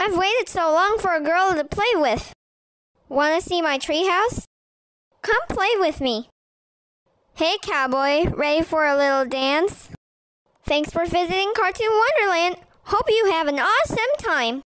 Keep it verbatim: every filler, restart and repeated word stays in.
I've waited so long for a girl to play with. Want to see my treehouse? Come play with me. Hey, cowboy, ready for a little dance? Thanks for visiting Cartoon Wonderland. Hope you have an awesome time.